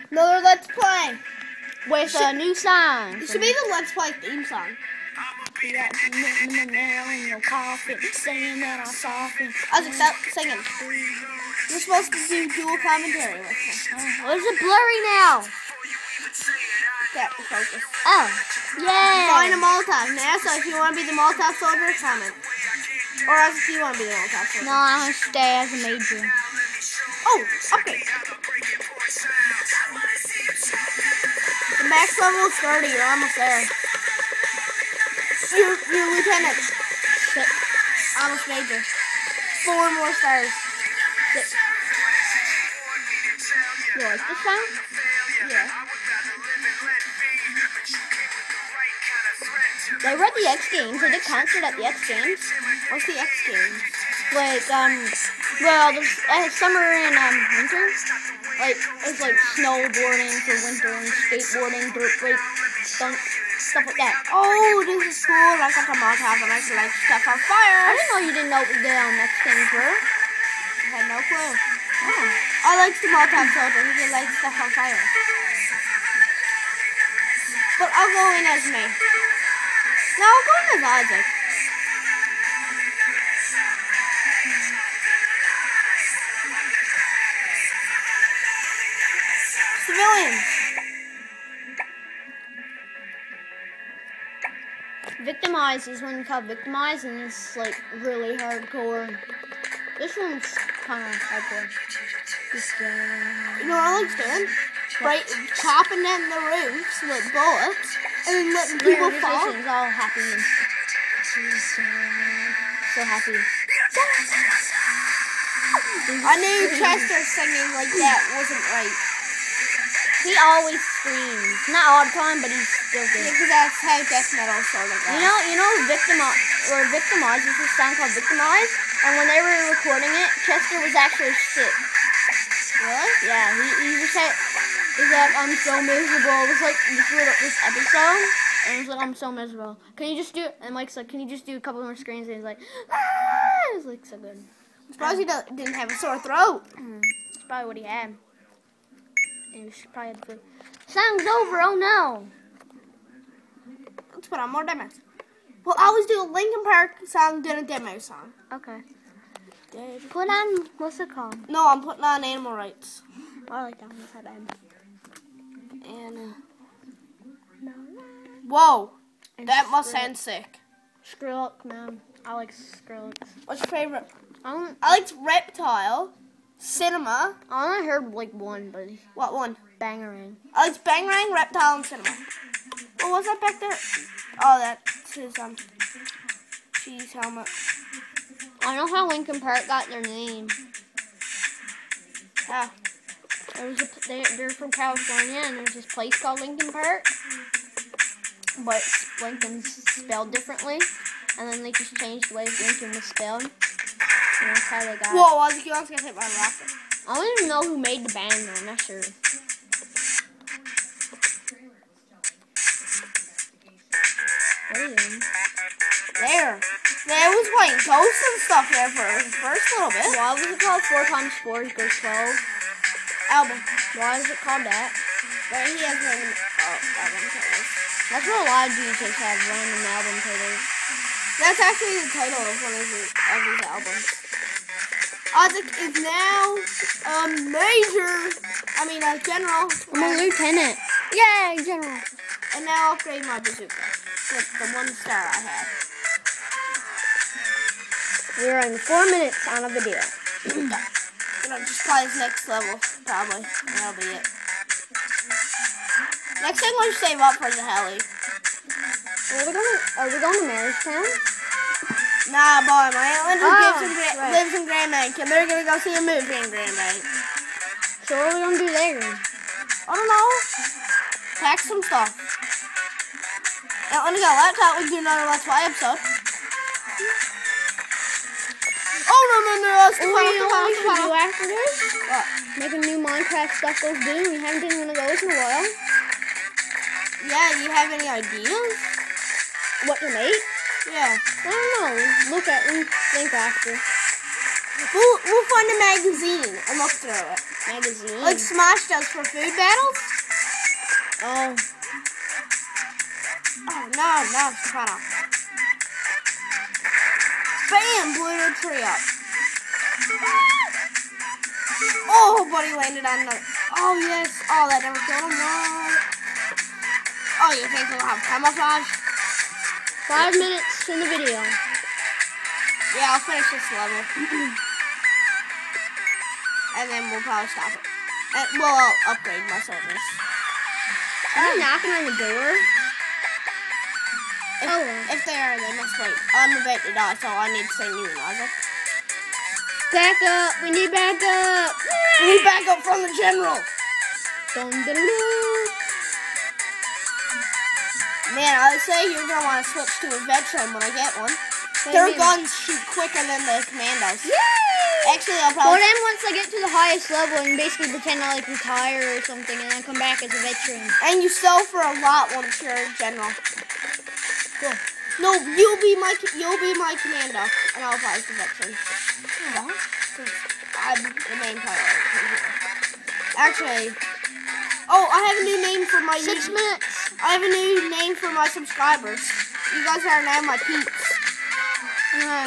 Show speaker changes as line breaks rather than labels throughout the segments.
Another Let's Play.
With a new song.
It should be the Let's Play theme song.
In your coffin, saying that I'm softened.
I was singing. You're supposed to do dual commentary with me.
Why is it blurry now?
Yeah, focus.
Oh, yeah.
Find a Molotov now, so if you want to be the Molotov soldier, comment. Or else if you want to be the Molotov soldier.
No, I'm going to stay as a major.
Oh, okay. The max level is 30, you're almost there. You're lieutenant. 6. Almost major. 4 more stars. 6.
You like this song?
Yeah.
They were at the X Games. They did concert at the X Games.
What's the X Games?
Like, well, summer and, winter. Like, it's like snowboarding for winter and skateboarding, dirt bike, stuff like that.
Oh, this is cool. I got the Molotov and I can light stuff on fire.
I didn't know you didn't know what the X Games were.
I had no clue.
Oh.
I like the Molotov soldier. He can light stuff on fire. But I'll go in as me. No, I'll go in as Isaac. Civilians.
Victimize is when you call victimize, and it's like really hardcore. This one's kind of hardcore.
You know what I like doing? Right, chopping down the roofs with bullets, and then letting people fall.
This is all happy. So happy.
I knew Chester singing like that wasn't right.
He always screams. Not all the time, but he's still good.
Yeah, because that's how death metal sort of goes.
Victimize is this song called Victimize, and when they were recording it, Chester was actually sick.
Really?
Yeah, he just said, he's like, I'm so miserable. It was like this episode, and it was like, I'm so miserable. Can you just do it? And Mike's like, can you just do a couple more screens? And he's like, ah! It was like so good.
I'm surprised he didn't have a sore throat.
That's probably what he had. And he probably had to. Song's over. Oh no.
Let's put on more demos. We'll always do a Linkin Park song, then a demo song.
Okay. Put on, what's it called?
No, I'm putting on Animal Rights.
Oh, I like that one. That's not bad.
And, whoa.
And
That must sound sick.
Skrillex, man. I like Skrillex.
What's your favorite?
I
liked Reptile, Cinema.
I only heard like one, but
What one?
Bangarang.
I liked Bangarang, Reptile, and Cinema. What was that back there? Oh, that's his cheese helmet.
I know how Linkin Park got their name.
Yeah.
They're from California, and there's this place called Linkin Park, but Lincoln's spelled differently, and then they just changed the way Lincoln was spelled, and that's how they got it.
Whoa, I was going to get hit by a rocket.
I don't even know who made the band, though. I'm not sure. What are you doing?
There was playing ghosts and stuff there for the first little bit.
Why was it called 4 times 4 equals 12?
Album.
Why is it called that?
But he has random album titles.
That's what a lot of DJs have, random album titles.
That's actually the title of one of his albums. Isaac is now a general.
I'm a lieutenant. Yay, general.
And now I'll upgrade my bazooka with the 1 star I have.
We're in 4 minutes on a video.
Gonna just play this next level, probably, and that'll be it. Next thing we'll save up for the heli.
Are we going to Marystown?
Nah, boy, my aunt lives in
right.
Grand Bank, and they're gonna go see a movie in Grand Bank.
So what are we going to do there?
I don't know. Pack some stuff. And when we got a laptop, we can do another Let's Play episode. Oh, no.
What do we do after this?
What?
Make a new Minecraft Stuff Goes Boom. We haven't done one of those in a while.
Yeah, you have any ideas?
What to make?
Yeah.
I don't know. Look at and think after.
We'll find a magazine and look through it.
magazine.
Like Smash does for food battles.
Oh.
Oh, no, Stefano. Bam! Blew the tree up. Oh, buddy landed on another. Oh, yes. Oh, that never killed him. What? Oh, you think he'll have camouflage?
5 minutes in the video.
Yeah, I'll finish this level. And then we'll probably stop it. And we'll upgrade my servers.
Are you knocking on the door?
If they are, they must wait. I'm about to die, so I need to send you an Isaac.
Back up! We need backup!
We need backup from the general!
Dun, dun, dun.
Man, I would say you're going to want to switch to a veteran when I get one. Their guns shoot quicker than the commandos.
Yay!
Actually, I'll probably...
Well, then once I get to the highest level and basically pretend I like retire or something and then come back as a veteran.
And you sell for a lot once you're a general.
Cool.
No, you'll be my commando, and I'll apply as the veteran.
Aww.
I'm the main priority. Actually, oh, I have a new name for my
6 minutes.
I have a new name for my subscribers. You guys are now my peeps.
Alright.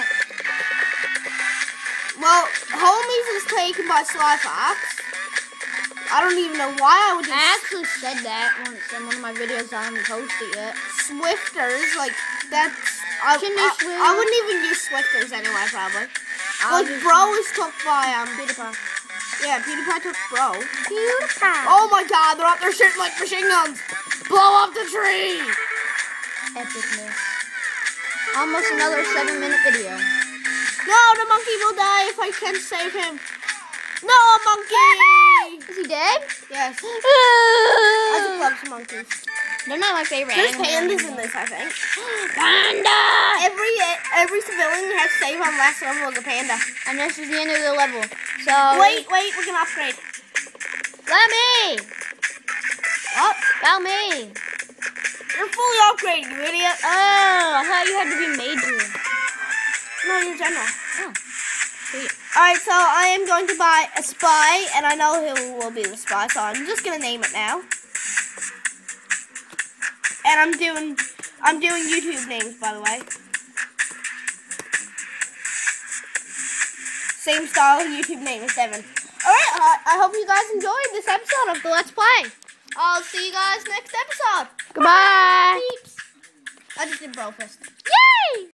Well, Homies is taken by Sly Fox. I don't even know why I would just...
I actually said that once in one of my videos. I haven't posted it yet.
Swifters, like, that's... I wouldn't even use Swifters anyway, probably. Like, Bro is took by,
PewDiePie.
Yeah, PewDiePie took Bro.
PewDiePie.
Oh my god, they're up there shooting like machine guns. Blow up the tree.
Epicness. Almost another 7-minute video.
No, the monkey will die if I can't save him. No, monkey!
Is he dead?
Yes. I just love some monkeys.
They're not my favorite.
There's pandas in this, I think.
Panda!
Every civilian has to save on last level as a panda.
And this is the end of the level. So
wait, we can upgrade.
Let me!
What?
Tell me!
You're fully upgraded, you idiot.
Oh, I thought you had to be major.
No, you're general.
Oh, sweet.
Alright, so I am going to buy a spy, and I know who will be the spy, so I'm just gonna name it now. And I'm doing YouTube names, by the way. Same style YouTube name as Devin. Alright, I hope you guys enjoyed this episode of the Let's Play. I'll see you guys next episode.
Goodbye.
Peeps. I just did bro fist.